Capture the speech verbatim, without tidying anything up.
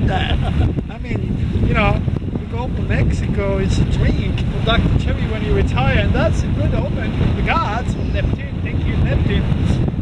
that. I mean, you know, you go to Mexico, it's a drink for Doctor Turi when you retire, and that's a good omen from the gods, from Neptune. Thank you, Neptune.